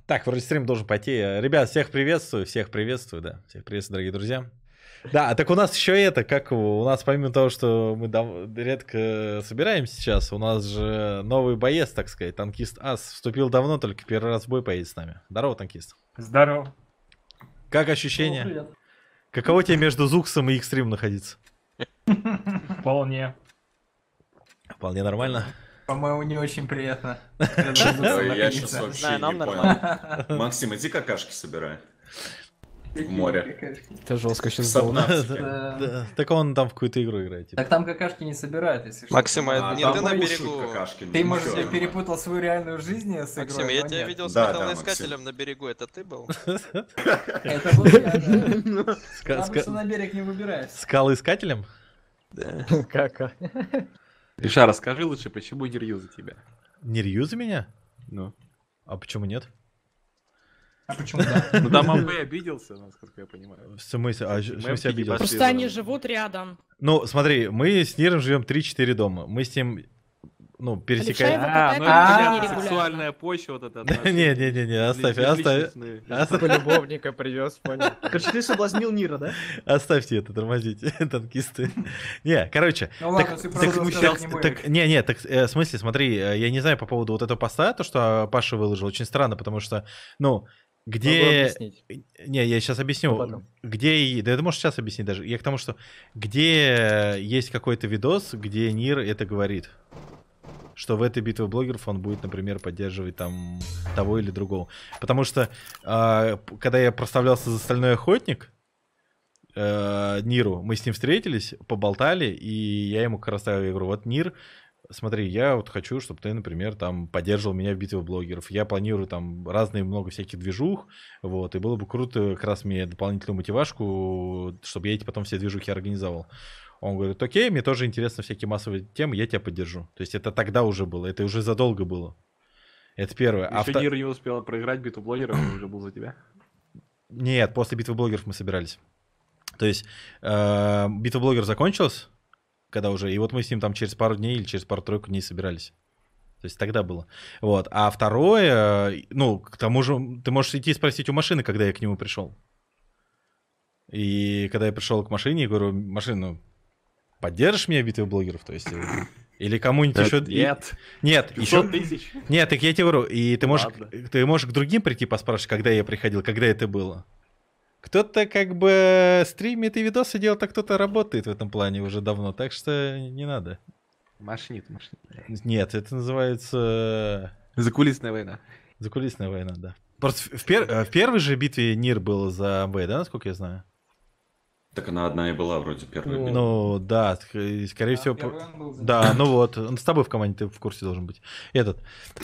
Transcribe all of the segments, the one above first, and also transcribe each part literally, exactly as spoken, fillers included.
Так, вроде стрим должен пойти. Ребят, всех приветствую, всех приветствую, да. Всех приветствую, дорогие друзья. Да, так у нас еще это, как у нас, помимо того, что мы дав- редко собираемся сейчас, у нас же новый боец, так сказать, танкист Ас. Вступил давно, только первый раз в бой поедет с нами. Здорово, танкист. Здорово. Как ощущения? Ну, привет. Каково тебе между Зуксом и Экстрим находиться? Вполне. Вполне нормально. По-моему, не очень приятно. Ой, я сейчас вообще Да, нам не нормально. понял. Максим, иди какашки собирай. В море. Это жестко сейчас В было. Сабнавтике. Да. Да, так он там в какую-то игру играет. типа. Так там какашки не собирают, если что. Максим, А, а не там ты на кушают берегу? какашки, Ты, ну, может, ничего. я перепутал свою реальную жизнь с игрой, Максим, я но тебя нет. видел с Да, да, металлоискателем на берегу, это ты был? Это был я, да. Ска- Ты ска- обычно на берег не выбираешься. Скалоискателем? Как? Риша, расскажи лучше, почему Нирью за тебя? Не рью за меня? Ну. А почему нет? А почему да? Ну там Амбэй обиделся, насколько я понимаю. В смысле? А, в смысле обидел? Пошли Просто за они мной. живут рядом. Ну, смотри, мы с Ниром живем три-четыре дома. Мы с ним, ну, Алексей, пересекаем... вот А, это ну это А, это не понятно, регулярно. сексуальная почва вот это. Не-не-не, оставь, оставь. Оставь- Любовника привез, понял. Короче, ты соблазнил Нира, да? Оставьте это, тормозите, танкисты. Не, короче, Ну ладно, так, ты так, правду так, сказать не будешь. так- не, не, так, э, в смысле, смотри, э, я не знаю по поводу вот этого поста, то, что Паша выложил, очень странно, потому что, ну, Могу где... объяснить. Не, я сейчас объясню. Потом. Где... и- Да это можешь сейчас объяснить даже. Я к тому, что где есть какой-то видос, где Нир это говорит. Что в этой битве блогеров он будет, например, поддерживать там того или другого. Потому что, а, п- когда я проставлялся за Стальной Охотник, э, Ниру, мы с ним встретились, поболтали, и я ему как раз ставил, я говорю, вот Нир, смотри, я вот хочу, чтобы ты, например, там поддерживал меня в битве блогеров. Я планирую там разные много всяких движух, вот, и было бы круто как раз мне дополнительную мотивашку, чтобы я эти потом все движухи организовал. Он говорит, окей, мне тоже интересны всякие массовые темы, я тебя поддержу. То есть это тогда уже было, это уже задолго было. Это первое. А Еще вто- Нир не успел проиграть битву блогеров, он уже был за тебя. Нет, после битвы блогеров мы собирались. То есть э, битва блогеров закончилась, когда уже, и вот мы с ним там через пару дней или через пару-тройку дней собирались. То есть тогда было. Вот. А второе, э, ну, к тому же, ты можешь идти спросить у машины, когда я к нему пришел. И когда я пришел к машине, я говорю, машина, ну, поддержишь меня в битве блогеров? То есть, э, или кому-нибудь еще... Нет. Нет, еще... пятьсот тысяч. Нет, так я тебе говорю, и ты можешь, Ладно. ты можешь к другим прийти поспрашивать, когда я приходил, когда это было. Кто-то как бы стримит и видосы делает, а кто-то работает в этом плане уже давно, так что не надо. Машинит, машинит. Нет, это называется Закулисная война. закулисная война, да. Просто в, пер- в первой же битве Нир был за АМБ, да, насколько я знаю? Так она одна и была вроде первая. битва. Ну, да, ск- скорее всего... по- Первый он был за- Да, ну вот, он с тобой в команде, ты в курсе должен быть. Этот.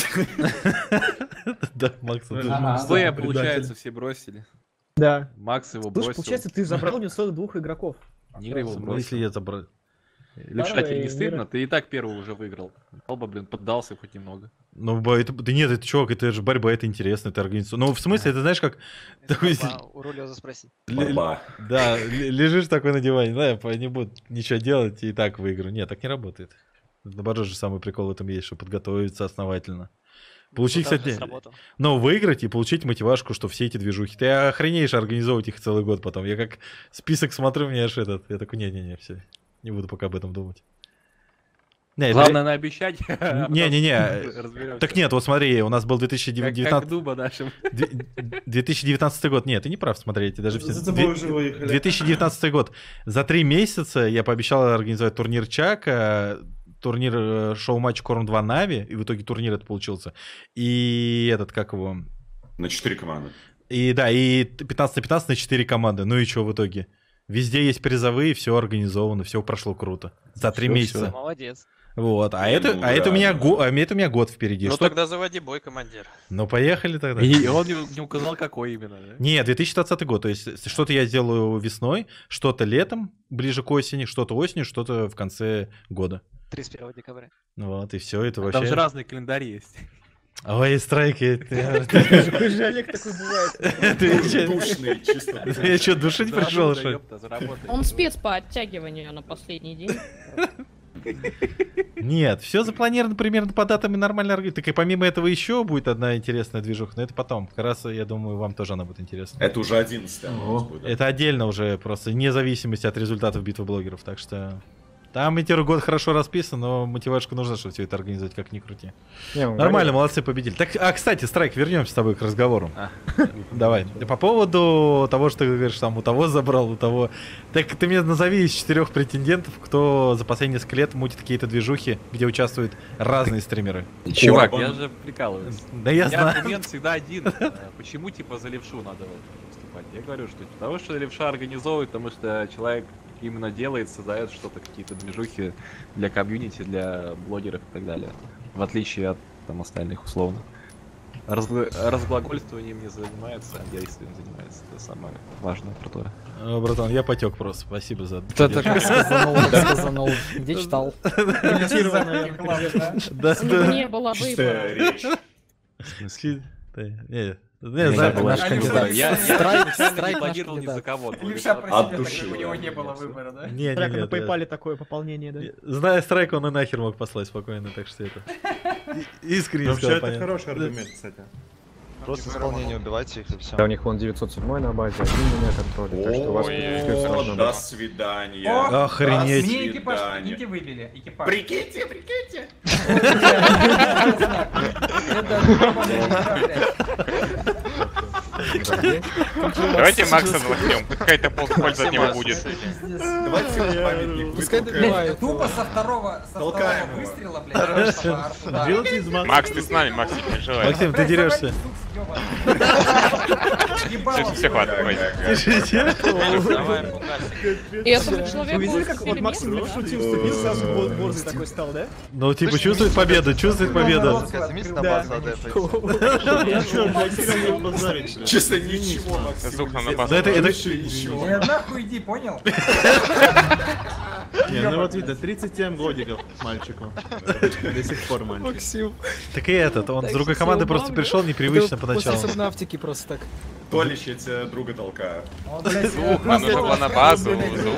Да, Макс, ты- Ага, Слоя, да, получается, все бросили. Да. Макс его Слушай, бросил. получается, ты забрал у него целых двух игроков. Нир его Если бросил. я забрал... Левша, Второй тебе не Нир. стыдно? Ты и так первый уже выиграл. Алба, блин, поддался хоть немного. Ну, ба- это, да нет, это чувак, это же борьба, это интересно, это организация. Ну, в смысле, это знаешь, как... такой си- У Рулеза спроси. ле- Баба. Да, ле- лежишь такой на диване, да, я не буду ничего делать и так выиграю. Нет, так не работает. Наоборот же самый прикол в этом есть, что подготовиться основательно. Получить, Удачно кстати, сработало. ну, выиграть и получить мотивашку, что все эти движухи. Ты охренеешь организовывать их целый год потом. Я как список смотрю, мне аж этот, я такой, не-не-не, все, не буду пока об этом думать. Не, это- Главное наобещать. а потом Не-не-не, разберемся. так нет, вот смотри, у нас был две тысячи Как, девятнадцатый... как дуба нашим. Две- две тысячи девятнадцатый год. Нет, ты не прав, смотрите, даже все. За тобой уже выехали. две тысячи девятнадцатый год. За три месяца я пообещал организовать турнир Чака, турнир э, шоу-матч Корм два Нави, и в итоге турнир это получился. И этот, как его... На четыре команды. И да, и пятнадцать на пятнадцать на четыре команды. Ну и что в итоге? Везде есть призовые, все организовано, все прошло круто. За три Всё, месяца. всё. Молодец. Вот, а Не, это, ну а это да, у меня да. го- а это у меня год впереди. Ну Что- тогда заводи бой, командир. Ну поехали тогда. И и он не не указал, какой именно, да? Не, две тысячи двадцатый год. То есть что-то я сделаю весной, что-то летом, ближе к осени, что-то осенью, что-то в конце года. тридцать первого декабря. Вот, и все, это Там вообще... же разные календари есть. Ой, страйки. ты- Какой же Олег такой бывает. Ты чё- Душный, чисто. Я что, душить пришел, Заработай, что ли? ёпта, заработай. Он спец по оттягиванию на последний день. Нет, все запланировано примерно по датам и нормально. орг- Так и помимо этого еще будет одна интересная движуха, но это потом. Как раз, я думаю, вам тоже она будет интересна. Это уже одиннадцатый анонс будет. Это отдельно уже просто, вне зависимости от результатов битвы блогеров, так что... Там метеор год хорошо расписан, но мотивашку нужно, чтобы все это организовать, как ни крути. Не, ну, Нормально, реально. молодцы, победили. Так, а, кстати, Страйк, вернемся с тобой к разговору. Давай. По поводу того, что ты говоришь, там у того забрал, у того. Так ты мне назови из четырех претендентов, кто за последние несколько лет мутит какие-то движухи, где участвуют разные стримеры. Чувак, Орбан. я же прикалываюсь. Да я У меня знаю. аргумент всегда один. Э, Почему, типа, за левшу надо вот выступать? Я говорю, что потому что левша организовывает, потому что человек именно делает, создает что-то, какие-то движухи для комьюнити, для блогеров и так далее. В отличие от там остальных, условно. Разгла- Разглагольствованием не занимается, а действием занимается. Это самое важное, крутое. О, братан, я потек просто. Спасибо за... Да, так сказанул, так сказанул. Где читал? Да, У него да. не было Чистая выбора. речь. Чи- да, не, Я не, не знаю, был наш наш кандидат. кандидат. Я Страйк- специально страйк не наш планировал ни за кандидат. кого. Левша про От себя души. так, у него не было выбора, да? не, не, Трек на нет, да. PayPal такое пополнение, да? Зная Страйк, он и нахер мог послать спокойно, так что это... И- Искренне Вообще, сказал, это понятно. хороший аргумент, кстати. Просто исполнение убивайте их и все. Да, у них вон девятьсот семь на базе, один меня контролит, так что у вас все О, сложно до будет. свидания. О, Охренеть. Мне экипаж, Свидание. прикиньте, выбили. Экипаж. Прикиньте, прикиньте. Давайте Макса залохнем, какая-то польза от него будет. Давайте ему памятник Пускай вытолкаем. добивает. Тупо со второго, со второго Толкаем его. выстрела, блядь, этого арту, да. Макс, ты с нами, Макс, не переживай. Максим, ты Блядь, дерешься. завали, сук, ёбаный. Ебало, Все, все, хватит, хватит. Пишите. Давай, пугасик. И этому человеку Вы видели, как вот успели Максим место, да? шутил, вступил, сразу бо- борзый такой стал, да? Ну, типа, чувствует победу, чувствует победу. Да. Я что, блядь, сильно не позорить. Честно, ничего, Максим. Звук нам на Да базу. это, это... Вообще ничего. Не нахуй иди, понял? Не, ну вот видно, тридцать семь годиков мальчику. До сих пор мальчик. Максим. Так и этот, он с другой команды просто пришел непривычно поначалу. После сабнавтики просто так. Толич, я тебя друга толкаю. Он, блядь, Звук, просто нам нужно было на базу. блядь, Звук.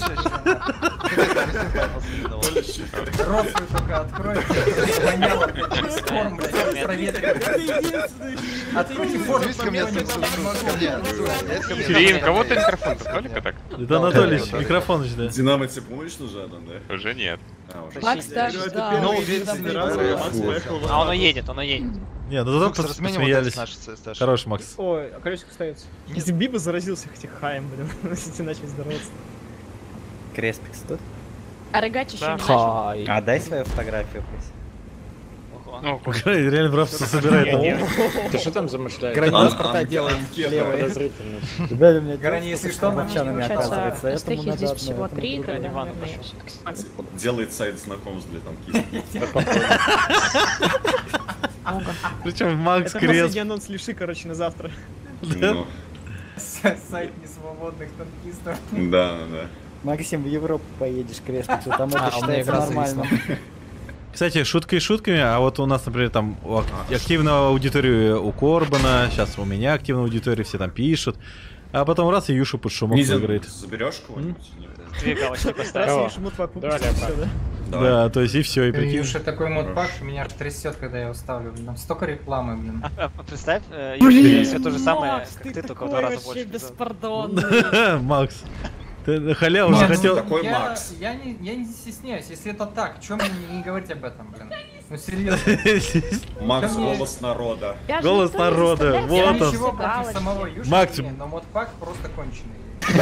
Рот свой только открой, воняло, блядь, корм, блядь, проветривай. Откройте форму, Ко мне, Сирин, у кого-то микрофон, только так? Это Анатолич, микрофон же, да. Динамо тебе помощь нужна там, да? Уже нет. А, уже. Макс даже Это ждал. первый день собирался, Макс поехал в А оно едет, оно едет. Не, ну тут посмеялись. Хороший, Макс. Ой, а колесико остается. Если Биба заразился этим хаем, блин, если начали здороваться. Креспикс тут? А рыгать еще Да. не начал. Хай. А дай свою фотографию, please. Ну, Реально просто собирает. Ты что там замышляешь? Ан- Границ порта ан- делаем анкета. левой. Тебя у меня Грани, если что, нам молчанами Получается, оказывается, этому успехи надо здесь одно, всего этому три, другое. тогда, Иван наверное, Делает сайт знакомств для танкистов. Причем Макс Это Крест. последний анонс левши, короче, на завтра. Ну, сайт несвободных танкистов. да, да. Максим, в Европу поедешь, креститься, там А, это у меня считается игра нормально. Кстати, шуткой шутками, а вот у нас, например, там у ак- активная аудитория у Корбана, сейчас у меня активная аудитория, все там пишут. А потом раз и Юша под шумок Низин, выиграет. заберешь кого-нибудь? Нет. Две галочки Раз поставил. я шмут вак Давай, выпустил, Леопард. всё, да? Давай. Да, то есть и все, и прикинь. Юша такой модпак, что меня аж трясет, когда я его ставлю. Блин, там столько рекламы, блин. А, Представь, э, Блин, Юрий, все то же самое, Макс, как ты ты, только в такой два раза вообще больше. беспардонный. Макс, ты на халяву уже Нет, ну, хотел... Такой я, Макс. Я не, я не стесняюсь, если это так, чем мне не, не говорить об этом, блин? Ну серьезно. Макс, Да мне- голос народа. Я же Голос никто не народа, заставляет, вот я Я он. ничего все против галочки. самого Юши, Макс, не, но модпак просто конченый.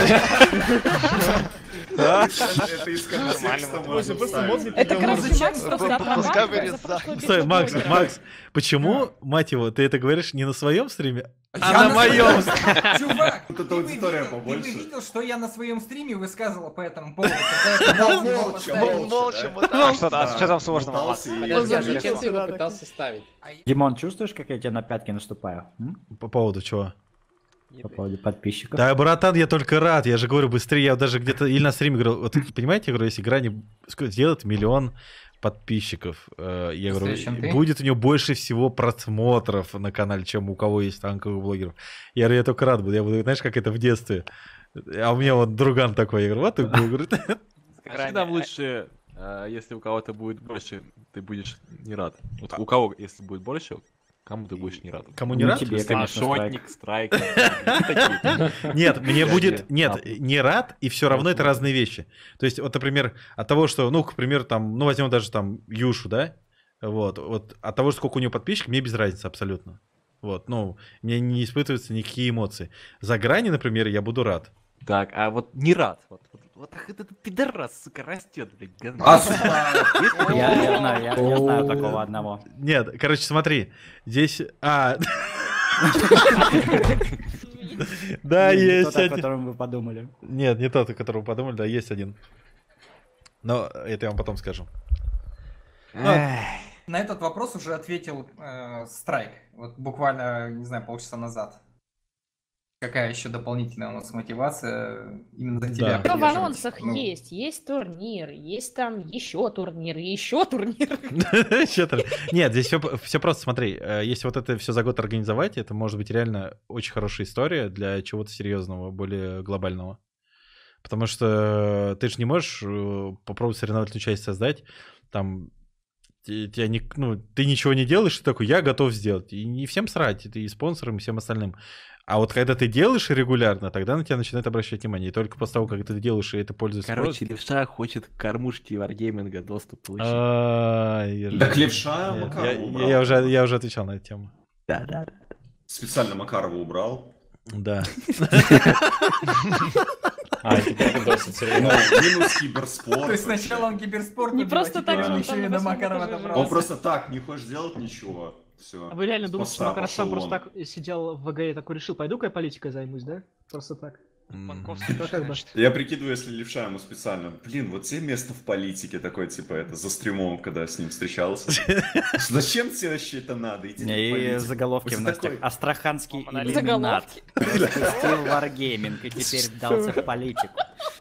Это из контекста Ой, можно просто вставить. модный Это приговор. короче, Макс просто оправдывает за прошлую Стой, битву Макс, блогеров. Макс, почему, мать его, ты это говоришь не на своем стриме, а Я на моем? Чувак, Вот эта ты бы аудитория видел- побольше. Ты бы видел, что я на своем стриме высказывал по этому поводу, когда я пытался его Молча, поставить. молча, А что, а что там сложного, Макс? Пытался и- Подожди, а зачем ты его пытался ставить? Димон, чувствуешь, как я тебе на пятки наступаю? М? По поводу чего? По поводу подписчиков? Да, братан, я только рад, я же говорю, быстрее, я даже где-то или на стриме говорил, вот понимаете, я говорю, если игра не ск- сделает миллион подписчиков, э, я говорю, Быстрее, чем ты? будет у нее больше всего просмотров на канале, чем у кого есть танковых блогеров. Я говорю, я только рад буду, я буду, знаешь, как это в детстве. А у меня вот друган такой, я говорю, вот и был, говорит. Всегда лучше А, если у кого-то будет больше, ты будешь не рад. Вот у кого, если будет больше, кому ты будешь не рад? Кому не рад? Тебе, конечно, Шотник, страйк. Нет, мне будет... Нет, не рад, и все равно это разные вещи. То есть, вот, например, от того, что, ну, к примеру, там, ну, возьмем даже там Юшу, да? Вот, вот от того, сколько у него подписчиков, мне без разницы абсолютно. Вот, ну, мне не испытываются никакие эмоции. За грани, например, я буду рад. Так, а вот не рад. Вот, вот, вот этот пидорас, сука, растет, блядь, говно. А, сука! Я, я знаю, я, я знаю такого одного. Нет, короче, смотри, здесь... А... Да, Не есть тот, о один. котором вы подумали. Нет, не тот, о котором подумали, да, есть один. Но это я вам потом скажу. На этот вопрос уже ответил э, Страйк. Вот буквально, не знаю, полчаса назад. Какая еще дополнительная у нас мотивация именно за тебя? Ну, в анонсах Ну, есть, есть турнир, есть там еще турнир, еще турнир. Нет, здесь все просто, смотри, э, если вот это все за год организовать, это может быть реально очень хорошая история для чего-то серьезного, более глобального. Потому что ты же не можешь э, попробовать соревновательную часть создать, там, те- тебя не, ну, ты ничего не делаешь, ты такой, я готов сделать. И не всем срать, это и спонсорам, и всем остальным. А вот когда ты делаешь регулярно, тогда на тебя начинает обращать внимание. И только после того, как ты делаешь, и это пользуется Короче, спросом- левша хочет к кормушке Wargaming доступ получить. Ай, я Так же- левша Нет, Макарова я- убрал. Я уже я уже отвечал на эту тему. Да, да, да. Специально Макарова убрал. Да. А, теперь видосы Ну, минус киберспорт. То есть сначала он киберспорт Не убил, просто а теперь так же, он он еще там и на на восьмом Макарова этаже добрался. Он просто так, не хочешь делать ничего. Все. А вы реально думаете, что Макар сам просто так сидел в ВГ и такой решил, пойду-ка я политикой займусь, да? Просто так. Банковский, Ну, как бы. Я прикидываю, если левша ему специально, блин, вот тебе место в политике такое, типа, это, за стримом, когда с ним встречался. Зачем тебе вообще это надо? Иди в И политику. заголовки в Вот новостях. такой. Астраханский Заголовки. иллюминат распустил Wargaming и теперь вдался в политику.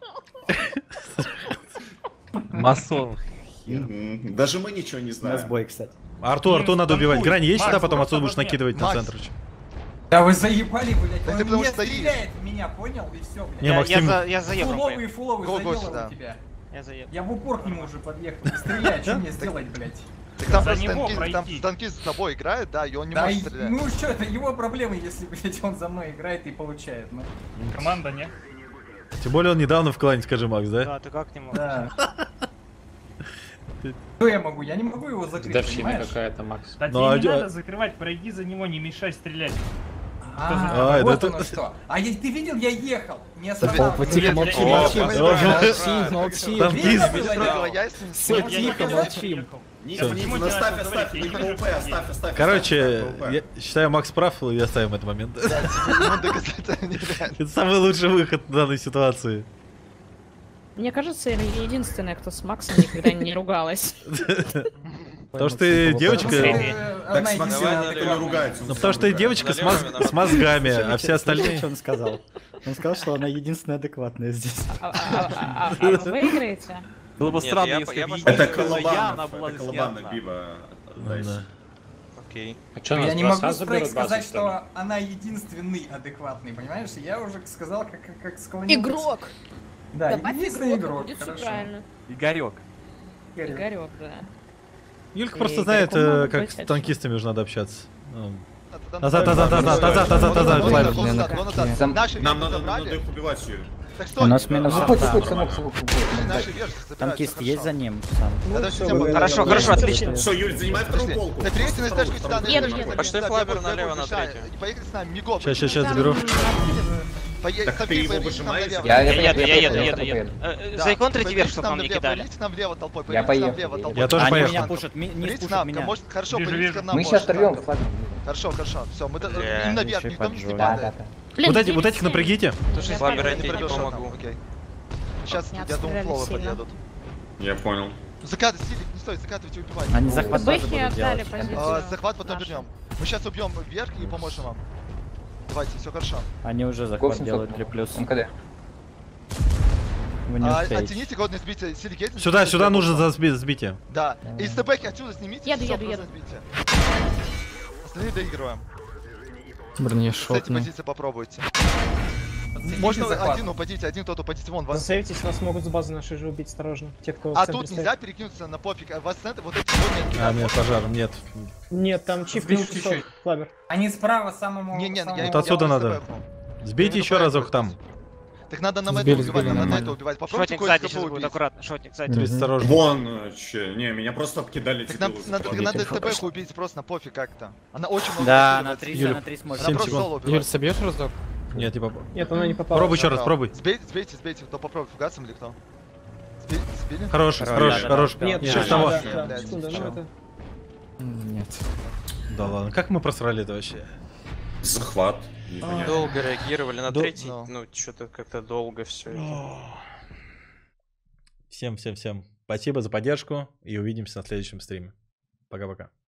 Масон. Мгм. Даже мы ничего не На знаем. сбой, кстати. Арту, Арту надо убивать. Грань есть Макс, сюда, потом просто отсюда будешь вот накидывать на Макс. центр. Да вы заебали, блядь, Да он ты потому не что стоишь. стреляет в меня, понял? И все, блядь. Не, Я, я, Максим- за, я за евро Фуловый и поехал. фуловый Го-го заделал сюда. у тебя. Я за евро. Я в упор к нему уже подъехал. Не стреляй, что мне сделать, блядь? Так там За просто него танкист, там пройти. танкист с тобой играет, да, и он не Да, может и- стрелять. ну что, это его проблемы, если, блядь, он за мной играет и получает. Ну. Команда, не? Тем более он недавно в клане, скажи, Макс, да? Да, ты как не можешь? Да. Что я могу? Я не могу его закрыть, Дедовщина понимаешь? какая-то, Макс. Да Ну, а тебе не дё- надо закрывать, пройди за него, не мешай стрелять. А, Ай, вот да оно ты- что. А я- ты видел, я ехал. Не О, останавливайся. тихо, молчи, О, молчи, о, молчи, о, молчи. Там Видно пиздец. было Трогала дело? яйца. Все Я не тихо, хотел, молчим. ехал. Не, Сейчас не, почему ну, тебя оставь, говорить? оставь, Я на не хочу ПВП, сидеть. оставь, оставь. Короче, оставь на ПВП. я считаю, Макс прав, и оставим этот момент. Ему доказать это нереально. Это самый лучший выход в данной ситуации. Мне кажется, я единственная, кто с Максом никогда не ругалась. Потому что ты девочка... Э, Так одна с Максимом единственная никто не адекватная. ругается. Ну потому что ты девочка с моз- с мозгами, а все остальные... Что он сказал? Он сказал, что она единственная адекватная здесь. А, а- а- а- а вы выиграете? Было бы Нет, странно, я- если я бы пошел- Это единственная я, она Колобанов, была это Колобанов, лесбиянка. Биба. Ну отдайся. да. Окей. А что, нас Я не два могу сразу Страйк берут базу, сказать, что ли? что она единственный адекватный, понимаешь? Я уже сказал, как, как, как склонился. Игрок! Да, Добавь единственный игрок, игрок. будет все хорошо. правильно. Игорек. Игорек. Игорек, да. Юлька И просто знает, игроком э, могут как быть с отсюда. танкистами уже надо общаться. Ну, Там- Назад, назад, назад, назад, назад, назад, назад, Вон назад. назад, вон назад, вон назад. Там- Наши Нам вещи надо, надо забрали. их убивать все. Так что? У нас минус А, арта. нормально. Наши вещи забирают, Танкист всё есть хорошо. за ним сам? Это система- Хорошо, хорошо, отлично. Все, Юль, занимай вторую Подожди, полку. на третьей на стэшке сюда, на Еду, стэшке еду. сюда, Пошли сюда, флабер бегут, налево, бегут, на решай. третью. Поехали с нами, мигом. Сейчас, сейчас, сейчас Там заберу. откидываю. Пое- Так Софи, ты его повернитесь нам выжимаешь? налево. Я, я, Да, еду, я еду, повернитесь еду, еду. Э, Да, Законтрите вверх, повернитесь чтобы нам нам не налево, кидали. повернитесь нам влево толпой, Я повернитесь нам поехал. влево толпой. Я тоже Они поехал. меня пушат, ми- не Повернитесь спушат нам, меня. может, хорошо, Вижу, повернитесь вижу. к нам. Мы может, сейчас оторвем так. флаг. Хорошо, хорошо, все, мы Да, именно вверх, еще никто вниз не поджог. падает. Блин, Вот эти, вот девять этих семь. напрягите. Слушай, Я флабер пойду, я Не тебе не пробьешь помогу. там, окей. Сейчас, Не я думаю, обстреляли фловы сильно. подъедут. Я понял. Закат, силик, не стой, закатывайте, убивайте. Они захват базы Бэхи будут отдали делать. позицию. А, захват потом Нашу. вернем. Мы сейчас убьем вверх и поможем вам. Давайте, все хорошо. Они уже захват делают три плюс. МКД. Вы не А, успеете. оцените годное сбитие, силик есть? Сюда, сюда нужно за сби- сбитие. Да, и стебеки отсюда снимите. Еду, всё, еду, просто еду. сбитие. Остальные доигрываем. Блин, я С этой шотный. позиции попробуйте. Подсветите Можно захват. один упадите, один кто-то упадите, вон вас. Засейвитесь, вас могут с базы нашей же убить, осторожно. Те, кто в А центре тут стоит. нельзя перекинуться на пофиг, а вас центр, вот эти вот не А, нет, пожар, нет. Нет, там чип Сбил шестьсот, чуть-чуть. Флабер. Они справа самому... Не, не, самому- я Вот отсюда я надо. СТБ. Сбейте Я еще не разок там. Так надо на Сбили, Мэта убивать, сбили, надо на нормально. Мэта убивать. Попробуйте Шотник сзади кое-кого сейчас будет, убить. аккуратно, шотник сзади. Чуть осторожно. Вон, э, че, не, меня просто обкидали Так нам, дебилы. надо, за надо пробки. СТБ убить просто на пофиг как-то. Она очень много Да, убивает. на три, Юля, на три сможет. Она семь просто секунд. соло Юль, убивает. собьешь разок? Нет, не попал. Нет, она не попала. Пробуй еще раз, Да. пробуй. Сбейте, сбейте, сбейте, кто попробует фугаться или кто? Сби- Сбили? Хорош, Хорош, хорош, да, да, хорош. да. Нет, Нет, да, того. да, да, Блядь, секунда, ну всё. это... Нет. Да ладно, как мы просрали это вообще? Захват. непонятно. Долго реагировали на Дол- третий, Да. ну, что-то как-то долго все это. Всем, всем, всем спасибо за поддержку и увидимся на следующем стриме. Пока-пока.